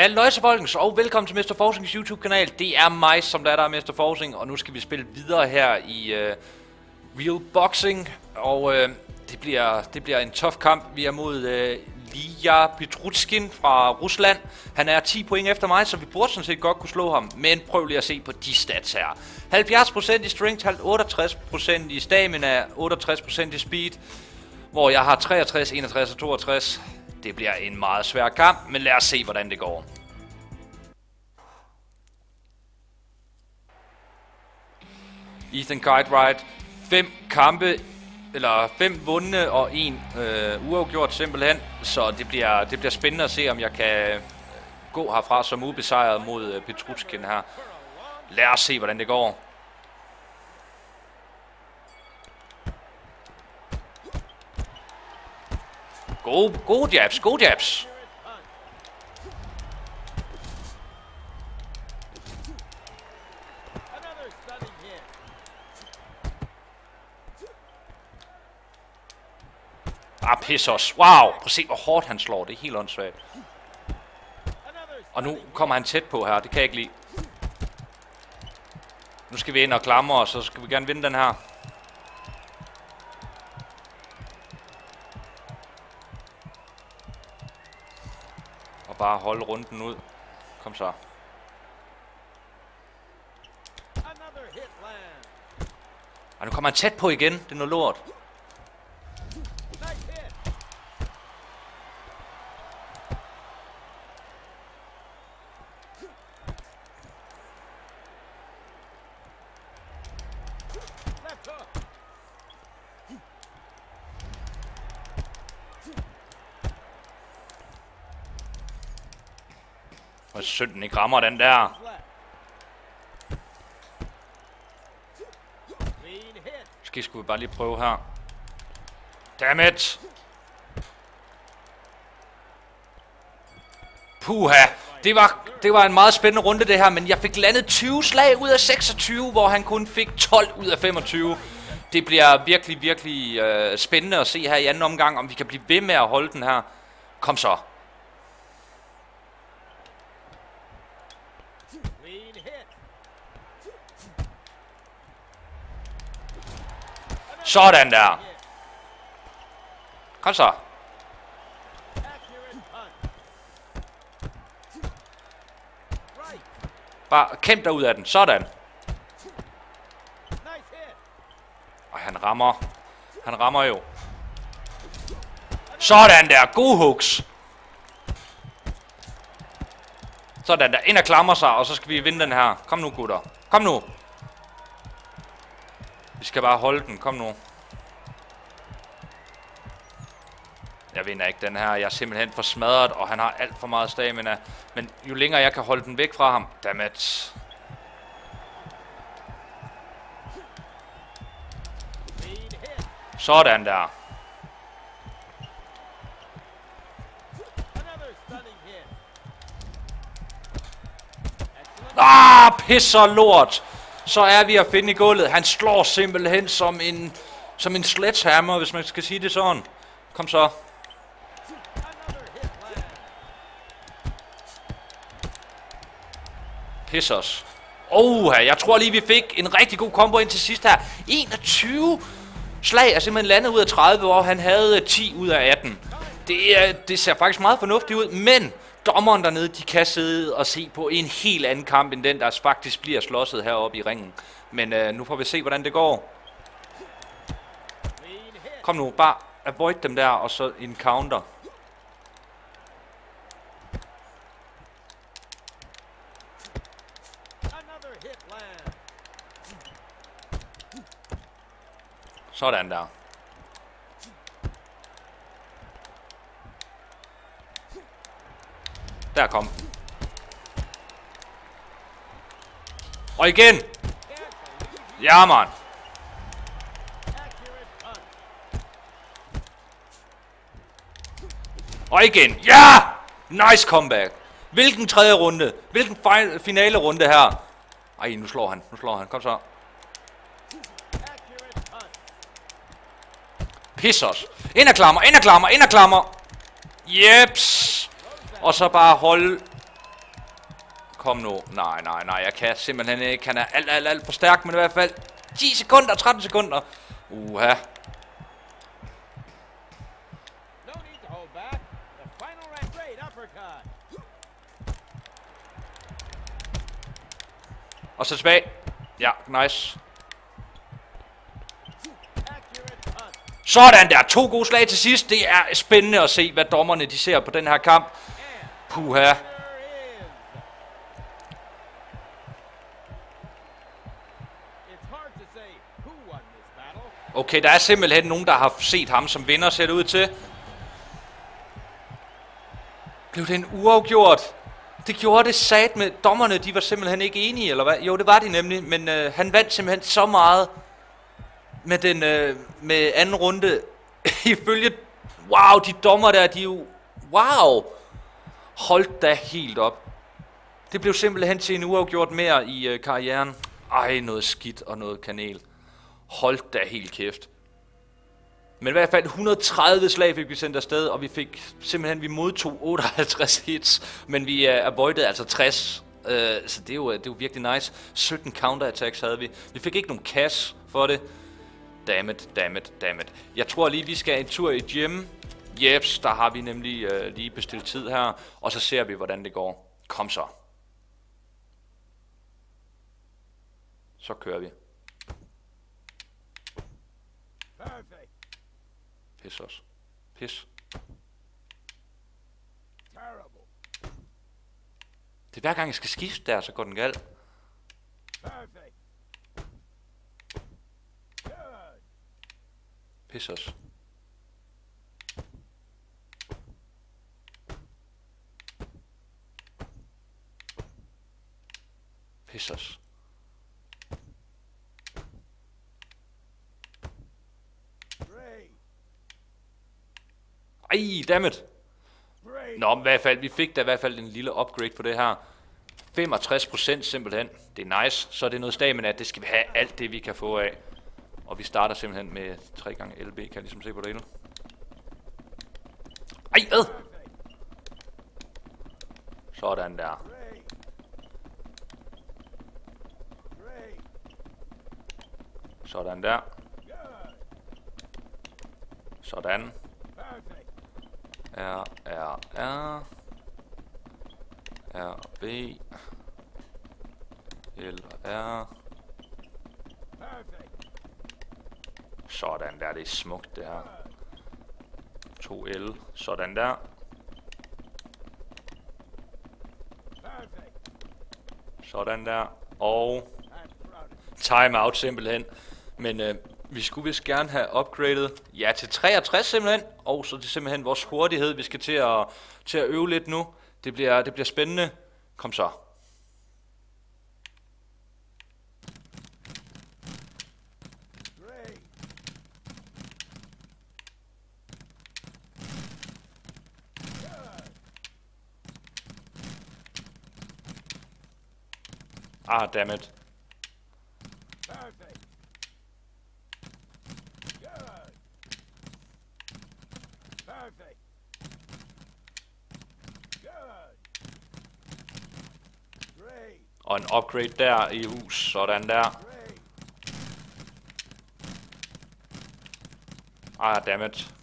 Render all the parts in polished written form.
Halløj så folkens, og velkommen til Mr. Forsings YouTube-kanal. Det er mig, som der er Mr. Forsing, og nu skal vi spille videre her i Real Boxing. Og det bliver en tough kamp. Vi er mod Ilja Petrutskin fra Rusland. Han er 10 point efter mig, så vi burde sådan set godt kunne slå ham. Men prøv lige at se på de stats her. 70% i strength, 68% i stamina, 68% i speed. Hvor jeg har 63, 61 og 62. Det bliver en meget svær kamp, men lad os se, hvordan det går. Ethan Cartwright. 5 kampe, eller 5 vundne og 1 uafgjort simpelthen. Så det bliver spændende at se, om jeg kan gå herfra som ubesejret mod Petrutskin her. Lad os se, hvordan det går. Gode jabs, gode jabs. Pis os. Wow, prøv at se, hvor hårdt han slår. Det er helt åndssvagt. Og nu kommer han tæt på her. Det kan jeg ikke lide. Nu skal vi ind og klamre os, så skal vi gerne vinde den her. Og bare holde runden ud. Kom så. Og nu kommer han tæt på igen. Det er noget lort. Og synd, den ikke rammer den der. Måske skulle vi bare lige prøve her. Dammit! Puha! Det var en meget spændende runde det her, men jeg fik landet 20 slag ud af 26, hvor han kun fik 12 ud af 25. Det bliver virkelig spændende at se her i anden omgang, om vi kan blive ved med at holde den her. Kom så. Sådan der. Kom så. Bare kæmp dig ud af den. Sådan. Og han rammer jo. Sådan der. Gode hooks. Sådan der. Ind og klamrer sig, og så skal vi vinde den her. Kom nu, gutter. Kom nu. Vi skal bare holde den. Kom nu. Jeg vinder ikke den her. Jeg er simpelthen for smadret, og han har alt for meget stamina. Men jo længere jeg kan holde den væk fra ham. Dammit. Sådan der. Pisser lort. Så er vi at finde i gulvet. Han slår simpelthen som en sledgehammer, hvis man skal sige det sådan. Kom så. Piss os. Jeg tror lige, vi fik en rigtig god combo ind til sidst her. 21 slag er simpelthen landet ud af 30, hvor han havde 10 ud af 18. Det ser faktisk meget fornuftigt ud, men dommeren dernede, de kan sidde og se på en helt anden kamp, end den, der faktisk bliver slåsset heroppe i ringen. Men nu får vi se, hvordan det går. Kom nu, bare avoid dem der, og så en counter. Sådan der. Der kom. Og igen. Ja, man. Og igen. Ja! Nice comeback. Hvilken tredje runde? Hvilken finale runde her? Ej, nu slår han. Kom så. Piss os. Ind og klammer. Jeps. Og så bare holde Kom nu. Nej, jeg kan simpelthen ikke. Han er alt for stærk, men i hvert fald 10 sekunder, 13 sekunder. Uha. Og så tilbage. Ja, nice. Sådan der. 2 gode slag til sidst. Det er spændende at se, hvad dommerne de ser på den her kamp. Puha. Okay, der er simpelthen nogen, der har set ham som vinder, ser det ud til. Blev det en uafgjort? Det gjorde det sat med. Dommerne, de var simpelthen ikke enige, eller hvad? Jo, det var de nemlig, men han vandt simpelthen så meget med den med anden runde. Ifølge, wow, de dommer der, de er jo, wow, holdt da helt op. Det blev simpelthen til en uafgjort mere i karrieren. Ej, noget skidt og noget kanel. Holdt da helt kæft. Men i hvert fald 130 slag fik vi sendt afsted, og vi fik simpelthen, vi modtog 58 hits, men vi avoidede altså 60. Så det er jo virkelig nice. 17 counterattacks havde vi. Vi fik ikke nogen cash for det. Dammit. Jeg tror lige, vi skal en tur i gym. Jeps, der har vi nemlig lige bestilt tid her, og så ser vi, hvordan det går. Kom så. Så kører vi. Pis også. Pis. Det er hver gang jeg skal skifte der, så går den galt. Pis også. Pis også. Ej, dammit. Nå, i hvert fald, vi fik da i hvert fald en lille upgrade på det her. 65% simpelthen. Det er nice. Så er det noget stamina, det skal vi have alt det, vi kan få af. Og vi starter simpelthen med 3 gange LB, kan jeg ligesom se på det hele. Ej, hvad? Sådan der. Sådan der. Sådan. R, B, L og R. Sådan der, det er smukt det her. 2L, sådan der. Sådan der, og timeout simpelthen. Men vi skulle vist gerne have upgradet, ja, til 63 simpelthen. Og så er det simpelthen vores hurtighed, vi skal til at øve lidt nu. Det bliver spændende. Kom så. Ah, dammit. Og en upgrade der i hus, sådan der. Ah, dammit.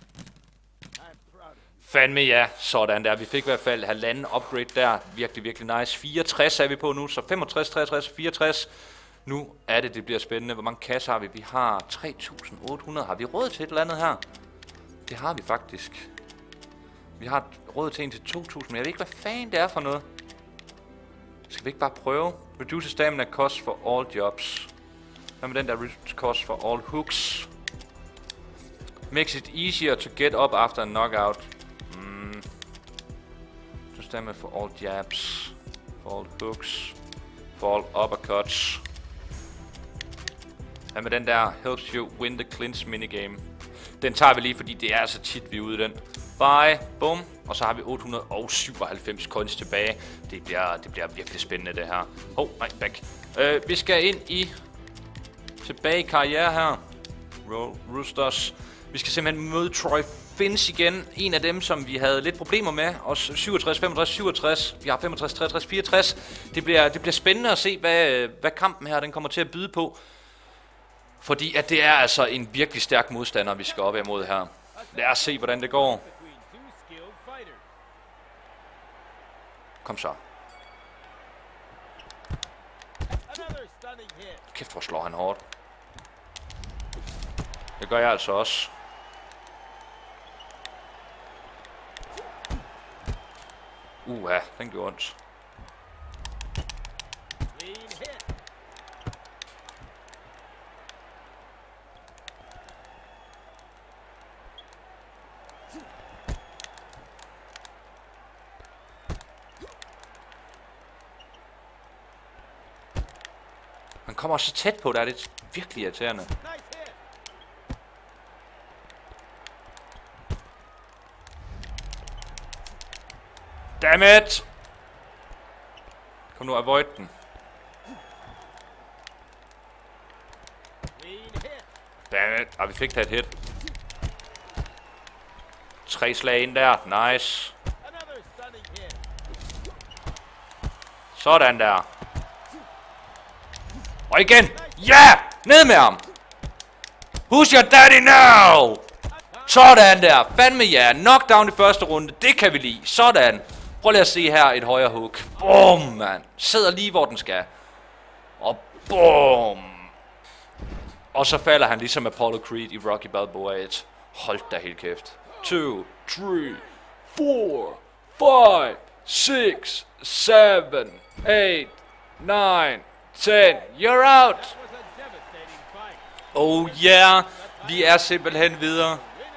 Fandme ja, sådan der. Vi fik i hvert fald halvanden upgrade der. Virkelig, virkelig nice. 64 er vi på nu, så 65, 63, 64. Nu er det bliver spændende. Hvor mange kasser har vi? Vi har 3.800. Har vi råd til et eller andet her? Det har vi faktisk. Vi har råd til en til 2.000, men jeg ved ikke, hvad fanden det er for noget. Skal vi ikke bare prøve? Reduce stamina cost for all jobs. Hvad med den der reduce cost for all hooks? Makes it easier to get up after a knockout. Reduce stamina for all jabs. For all hooks. For all uppercuts. Hvad med den der helps you win the clinch minigame? Den tager vi lige, fordi det er så tit vi er ude i den. Bye. Bum. Og så har vi 897 coins tilbage. Det bliver virkelig spændende det her. Nej, back. Vi skal ind i tilbage i karriere her. Roosters. Vi skal simpelthen møde Troy Finch igen. En af dem, som vi havde lidt problemer med. Også 67, 65, 67. Vi har 65, 63, 64. Det bliver spændende at se, hvad kampen her den kommer til at byde på. Fordi at det er altså en virkelig stærk modstander, vi skal op imod her. Lad os se, hvordan det går. Kom så. Kæft, hvor slår han hårdt. Det gør jeg altså også. Ja, den gjorde ondt. Han kommer så tæt på, der er det virkelig irriterende. Dammit! Kom nu, avoid den. Dammit! Vi fik da et hit. 3 slag ind der. Nice. Sådan der. Og igen! Ja! Yeah! Ned med ham! Who's your daddy now? Sådan der. Fandme ja. Knockdown i første runde. Det kan vi lide. Sådan. Prøv lige at se her et højre hook. Boom, mand. Sidder lige, hvor den skal. Og boom. Og så falder han ligesom Apollo Creed i Rocky Balboa 1. Hold da helt kæft. 2, 3, 4, 5, 6, 7, 8, 9, 10. You're out. Oh yeah. Vi er simpelthen videre.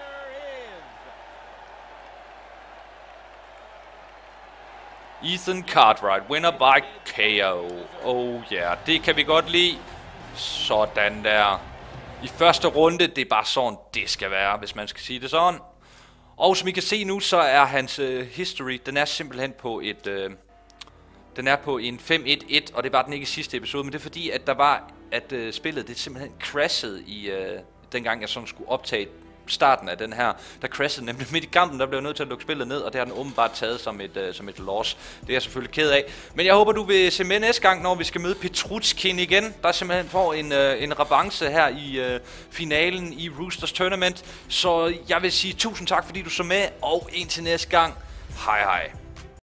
Ethan Cartwright, winner by KO. Oh yeah, det kan vi godt lide. Sådan der. I første runde, det er bare sådan, det skal være, hvis man skal sige det sådan. Og som I kan se nu, så er hans history, den er simpelthen på et... den er på en 5-1-1, og det var den ikke i sidste episode, men det er fordi, at der var, at spillet, det simpelthen crashede i, dengang jeg sådan skulle optage starten af den her, der crashede nemlig midt i kampen, der blev jeg nødt til at lukke spillet ned, og det har den åbenbart taget som et loss. Det er jeg selvfølgelig ked af. Men jeg håber, du vil se med næste gang, når vi skal møde Petrutskin igen. Der simpelthen får en revanche her i finalen i Roosters Tournament. Så jeg vil sige tusind tak, fordi du så med, og indtil næste gang. Hej hej.